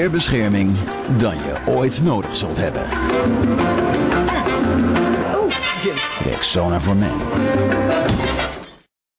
meer bescherming dan je ooit nodig zult hebben. Rexona for Men.